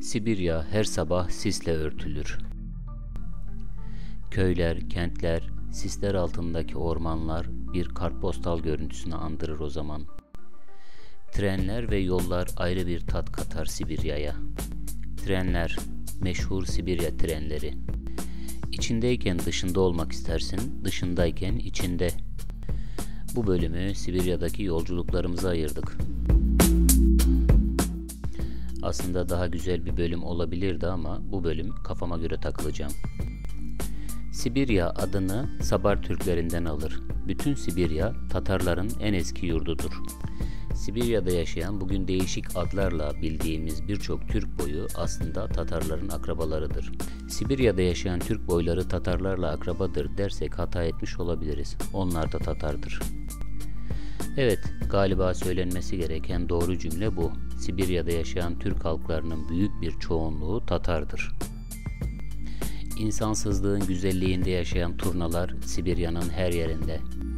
Sibirya her sabah sisle örtülür. Köyler, kentler, sisler altındaki ormanlar bir kartpostal görüntüsünü andırır o zaman. Trenler ve yollar ayrı bir tat katar Sibirya'ya. Trenler, meşhur Sibirya trenleri. İçindeyken dışında olmak istersin, dışındayken içinde. Bu bölümü Sibirya'daki yolculuklarımıza ayırdık. Aslında daha güzel bir bölüm olabilirdi ama bu bölüm kafama göre takılacağım. Sibirya adını Sabar Türklerinden alır. Bütün Sibirya Tatarların en eski yurdudur. Sibirya'da yaşayan bugün değişik adlarla bildiğimiz birçok Türk boyu aslında Tatarların akrabalarıdır. Sibirya'da yaşayan Türk boyları Tatarlarla akrabadır dersek hata etmiş olabiliriz. Onlar da Tatardır. Evet, galiba söylenmesi gereken doğru cümle bu. Sibirya'da yaşayan Türk halklarının büyük bir çoğunluğu Tatardır. İnsansızlığın güzelliğinde yaşayan turnalar Sibirya'nın her yerinde.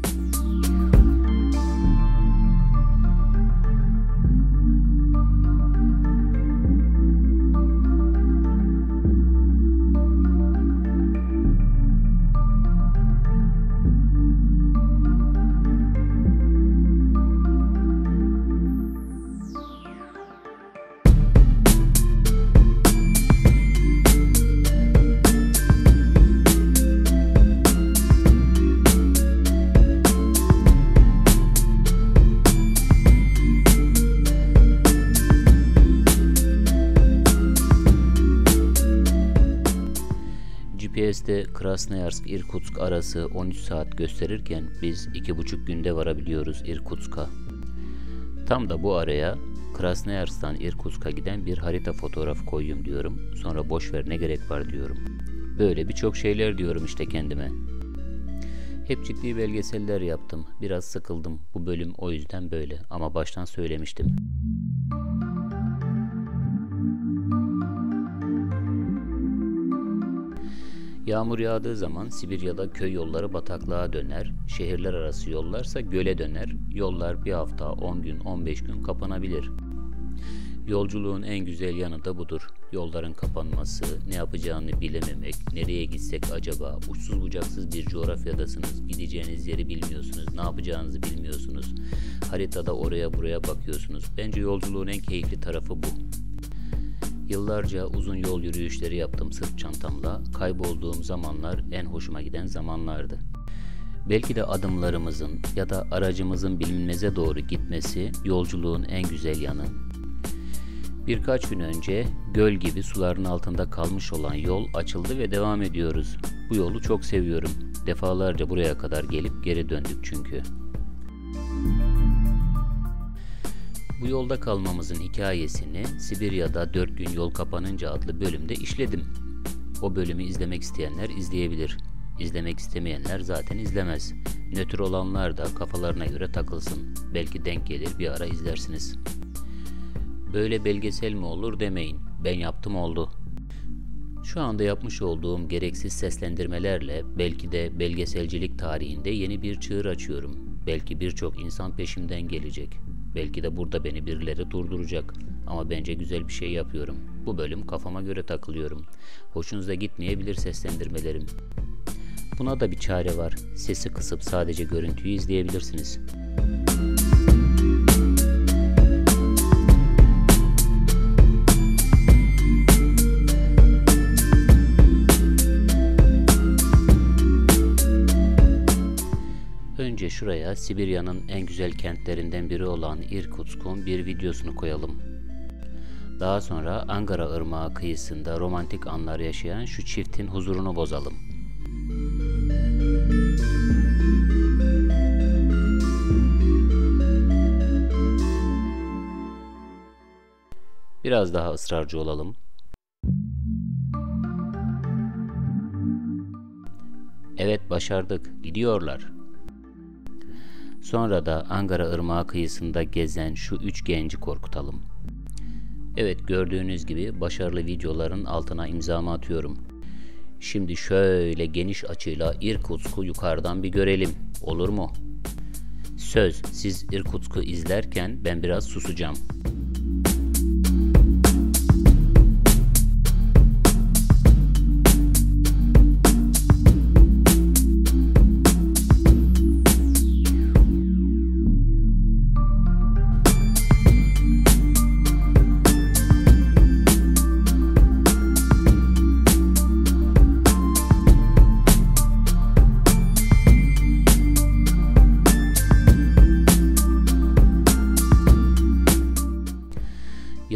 GPS'te Krasnoyarsk-Irkutsk arası 13 saat gösterirken biz 2,5 günde varabiliyoruz Irkutsk'a. Tam da bu araya Krasnoyarsk'tan Irkutsk'a giden bir harita fotoğrafı koyayım diyorum. Sonra boş ver ne gerek var diyorum. Böyle birçok şeyler diyorum işte kendime. Hep ciddi belgeseller yaptım. Biraz sıkıldım. Bu bölüm o yüzden böyle ama baştan söylemiştim. Yağmur yağdığı zaman Sibirya'da köy yolları bataklığa döner, şehirler arası yollarsa göle döner, yollar bir hafta, 10 gün, 15 gün kapanabilir. Yolculuğun en güzel yanı da budur. Yolların kapanması, ne yapacağını bilememek, nereye gitsek acaba, uçsuz bucaksız bir coğrafyadasınız, gideceğiniz yeri bilmiyorsunuz, ne yapacağınızı bilmiyorsunuz. Haritada oraya buraya bakıyorsunuz. Bence yolculuğun en keyifli tarafı bu. Yıllarca uzun yol yürüyüşleri yaptım sırt çantamla. Kaybolduğum zamanlar en hoşuma giden zamanlardı. Belki de adımlarımızın ya da aracımızın bilinmeze doğru gitmesi yolculuğun en güzel yanı. Birkaç gün önce göl gibi suların altında kalmış olan yol açıldı ve devam ediyoruz. Bu yolu çok seviyorum. Defalarca buraya kadar gelip geri döndük çünkü. Bu yolda kalmamızın hikayesini Sibirya'da 4 gün yol kapanınca adlı bölümde işledim. O bölümü izlemek isteyenler izleyebilir. İzlemek istemeyenler zaten izlemez. Nötr olanlar da kafalarına göre takılsın. Belki denk gelir bir ara izlersiniz. Böyle belgesel mi olur demeyin. Ben yaptım oldu. Şu anda yapmış olduğum gereksiz seslendirmelerle belki de belgeselcilik tarihinde yeni bir çığır açıyorum. Belki birçok insan peşimden gelecek. Belki de burada beni birileri durduracak. Ama bence güzel bir şey yapıyorum. Bu bölüm kafama göre takılıyorum. Hoşunuza gitmeyebilir seslendirmelerim. Buna da bir çare var. Sesi kısıp sadece görüntüyü izleyebilirsiniz. Önce şuraya Sibirya'nın en güzel kentlerinden biri olan Irkutsk'un bir videosunu koyalım. Daha sonra Angara Irmağı kıyısında romantik anlar yaşayan şu çiftin huzurunu bozalım. Biraz daha ısrarcı olalım. Evet, başardık. Gidiyorlar. Sonra da Angara Irmağı kıyısında gezen şu 3 genci korkutalım. Evet, gördüğünüz gibi başarılı videoların altına imzamı atıyorum. Şimdi şöyle geniş açıyla Irkutsk'u yukarıdan bir görelim. Olur mu? Söz, siz Irkutsk'u izlerken ben biraz susacağım.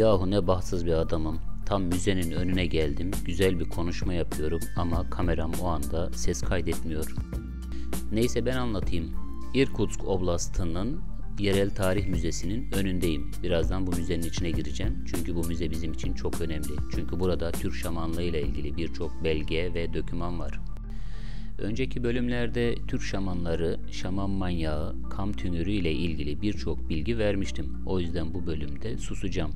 Yahu ne bahtsız bir adamım. Tam müzenin önüne geldim. Güzel bir konuşma yapıyorum ama kameram o anda ses kaydetmiyor. Neyse ben anlatayım. Irkutsk Oblastı'nın Yerel Tarih Müzesi'nin önündeyim. Birazdan bu müzenin içine gireceğim. Çünkü bu müze bizim için çok önemli. Çünkü burada Türk şamanlığı ile ilgili birçok belge ve doküman var. Önceki bölümlerde Türk şamanları, şaman manyağı, kam tünürü ile ilgili birçok bilgi vermiştim. O yüzden bu bölümde susacağım.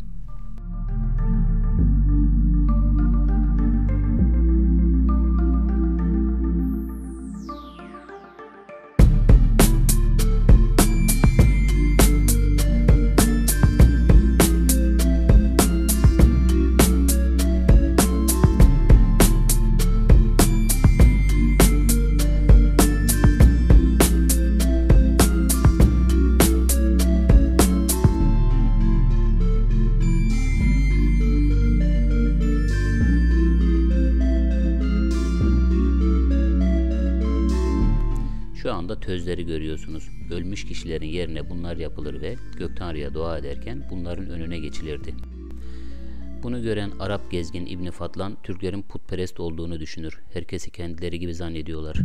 Şu anda tözleri görüyorsunuz. Ölmüş kişilerin yerine bunlar yapılır ve Göktanrı'ya dua ederken bunların önüne geçilirdi. Bunu gören Arap gezgin İbn Fadlan, Türklerin putperest olduğunu düşünür. Herkesi kendileri gibi zannediyorlar.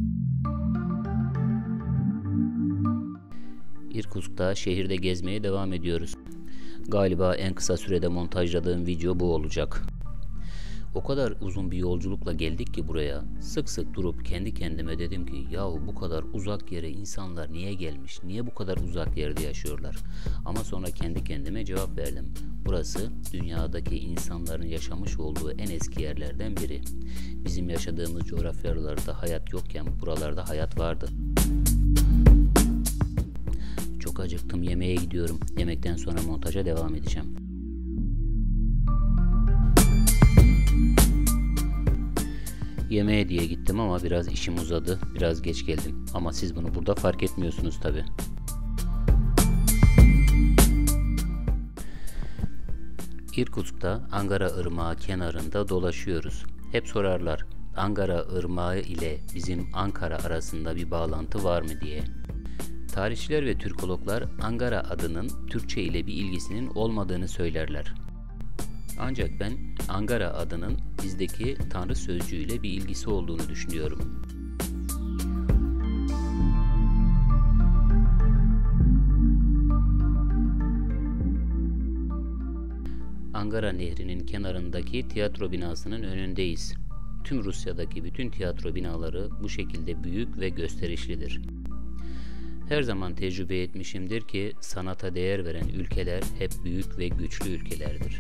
Irkutsk'ta şehirde gezmeye devam ediyoruz. Galiba en kısa sürede montajladığım video bu olacak. O kadar uzun bir yolculukla geldik ki buraya. Sık sık durup kendi kendime dedim ki yahu bu kadar uzak yere insanlar niye gelmiş? Niye bu kadar uzak yerde yaşıyorlar? Ama sonra kendi kendime cevap verdim. Burası dünyadaki insanların yaşamış olduğu en eski yerlerden biri. Bizim yaşadığımız coğrafyalarda hayat yokken buralarda hayat vardı. Çok acıktım, yemeğe gidiyorum. Yemekten sonra montaja devam edeceğim. Yemeğe diye gittim ama biraz işim uzadı. Biraz geç geldim. Ama siz bunu burada fark etmiyorsunuz tabi. Irkutsk'ta Angara Irmağı kenarında dolaşıyoruz. Hep sorarlar, Angara Irmağı ile bizim Ankara arasında bir bağlantı var mı diye. Tarihçiler ve Türkologlar Angara adının Türkçe ile bir ilgisinin olmadığını söylerler. Ancak ben Angara adının bizdeki Tanrı sözcüğüyle bir ilgisi olduğunu düşünüyorum. Angara Nehri'nin kenarındaki tiyatro binasının önündeyiz. Tüm Rusya'daki bütün tiyatro binaları bu şekilde büyük ve gösterişlidir. Her zaman tecrübe etmişimdir ki sanata değer veren ülkeler hep büyük ve güçlü ülkelerdir.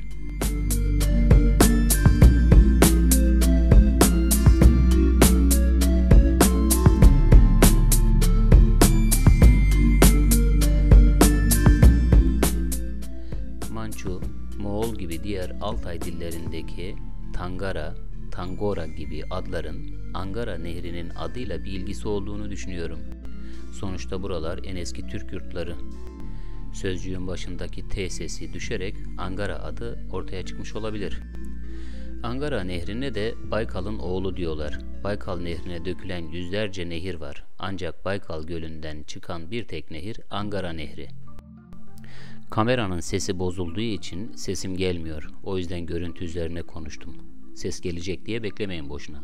Mançu, Moğol gibi diğer Altay dillerindeki Tangara, Tangora gibi adların Angara Nehri'nin adıyla bir ilgisi olduğunu düşünüyorum. Sonuçta buralar en eski Türk yurtları. Sözcüğün başındaki T sesi düşerek Angara adı ortaya çıkmış olabilir. Angara Nehri'ne de Baykal'ın oğlu diyorlar. Baykal Nehri'ne dökülen yüzlerce nehir var. Ancak Baykal Gölü'nden çıkan bir tek nehir Angara Nehri. Kameranın sesi bozulduğu için sesim gelmiyor. O yüzden görüntü üzerine konuştum. Ses gelecek diye beklemeyin boşuna.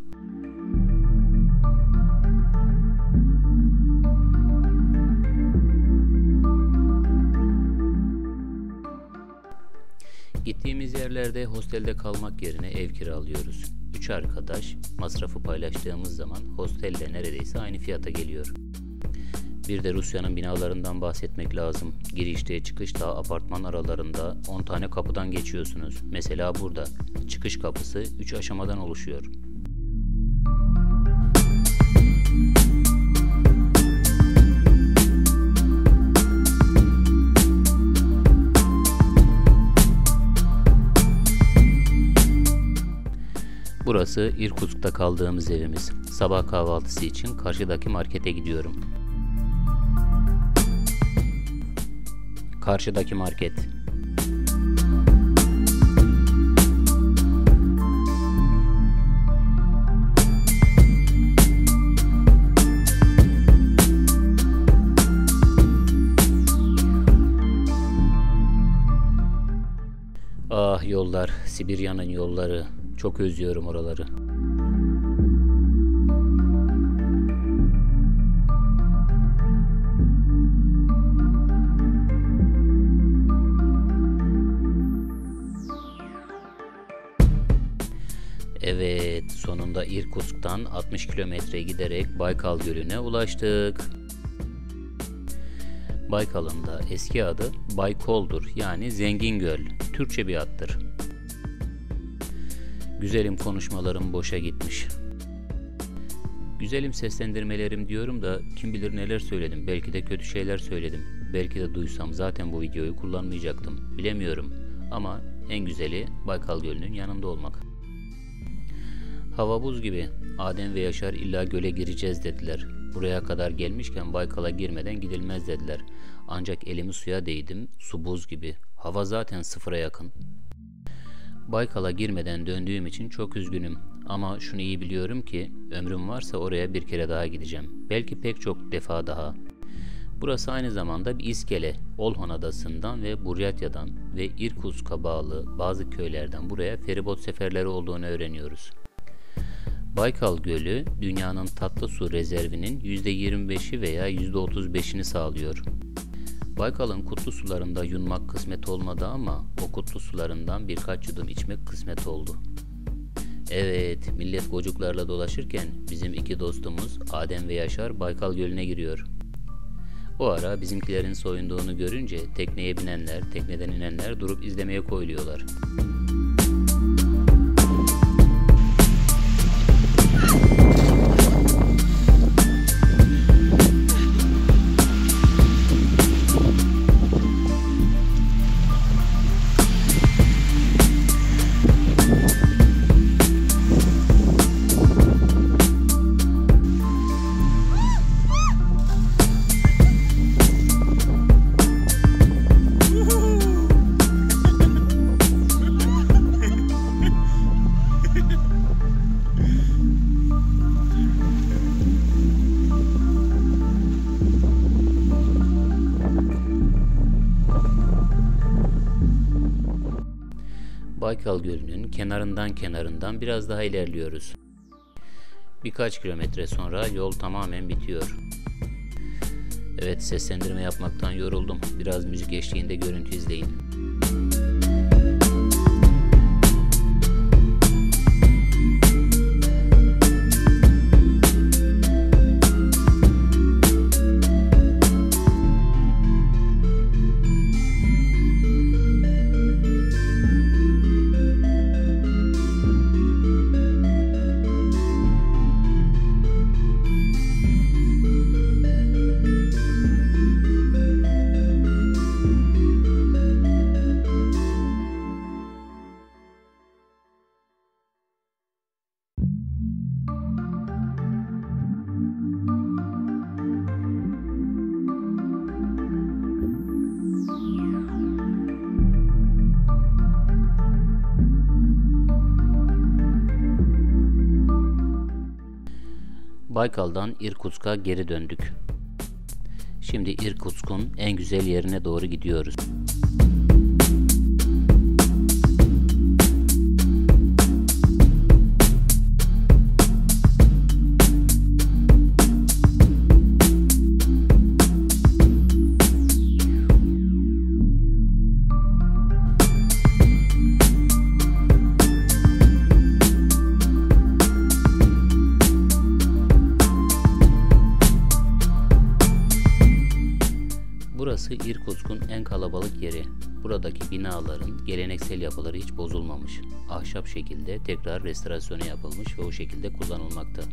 Gittiğimiz yerlerde hostelde kalmak yerine ev kiralıyoruz. 3 arkadaş masrafı paylaştığımız zaman hostelle neredeyse aynı fiyata geliyor. Bir de Rusya'nın binalarından bahsetmek lazım. Girişte çıkışta apartman aralarında 10 tane kapıdan geçiyorsunuz. Mesela burada çıkış kapısı 3 aşamadan oluşuyor. Burası Irkutsk'ta kaldığımız evimiz. Sabah kahvaltısı için karşıdaki markete gidiyorum. Karşıdaki market. Yollar, Sibirya'nın yolları. Çok özlüyorum oraları. Evet, sonunda Irkutsk'tan 60 kilometre giderek Baykal Gölü'ne ulaştık. Baykal'ın da eski adı Baykol'dur, yani Zengin Göl. Türkçe bir addır. Güzelim konuşmalarım boşa gitmiş. Güzelim seslendirmelerim diyorum da kim bilir neler söyledim. Belki de kötü şeyler söyledim. Belki de duysam zaten bu videoyu kullanmayacaktım. Bilemiyorum. Ama en güzeli Baykal Gölü'nün yanında olmak. Hava buz gibi. Adem ve Yaşar illa göle gireceğiz dediler. Buraya kadar gelmişken Baykal'a girmeden gidilmez dediler. Ancak elimi suya değdim. Su buz gibi. Hava zaten sıfıra yakın. Baykal'a girmeden döndüğüm için çok üzgünüm. Ama şunu iyi biliyorum ki ömrüm varsa oraya bir kere daha gideceğim. Belki pek çok defa daha. Burası aynı zamanda bir iskele. Olhon Adası'ndan ve Buryatya'dan ve Irkutsk'a bağlı bazı köylerden buraya feribot seferleri olduğunu öğreniyoruz. Baykal Gölü, dünyanın tatlı su rezervinin %25'i veya %35'ini sağlıyor. Baykal'ın kutlu sularında yunmak kısmet olmadı ama o kutlu sularından birkaç yudum içmek kısmet oldu. Evet, millet gocuklarla dolaşırken bizim iki dostumuz Adem ve Yaşar Baykal Gölü'ne giriyor. O ara bizimkilerin soyunduğunu görünce tekneye binenler, tekneden inenler durup izlemeye koyuluyorlar. Baykal Gölü'nün kenarından biraz daha ilerliyoruz. Birkaç kilometre sonra yol tamamen bitiyor. Evet, seslendirme yapmaktan yoruldum. Biraz müzik eşliğinde görüntü izleyin. Baykal'dan Irkutsk'a geri döndük. Şimdi Irkutsk'un en güzel yerine doğru gidiyoruz. Burası Irkutsk'un en kalabalık yeri. Buradaki binaların geleneksel yapıları hiç bozulmamış. Ahşap şekilde tekrar restorasyonu yapılmış ve o şekilde kullanılmakta.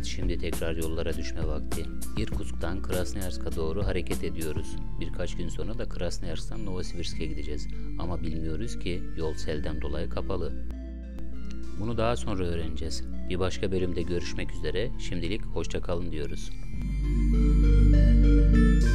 Şimdi tekrar yollara düşme vakti. Irkutsk'tan Krasnoyarsk'a doğru hareket ediyoruz. Birkaç gün sonra da Krasnoyarsk'tan Novosibirsk'e gideceğiz. Ama bilmiyoruz ki yol selden dolayı kapalı. Bunu daha sonra öğreneceğiz. Bir başka bölümde görüşmek üzere. Şimdilik hoşça kalın diyoruz.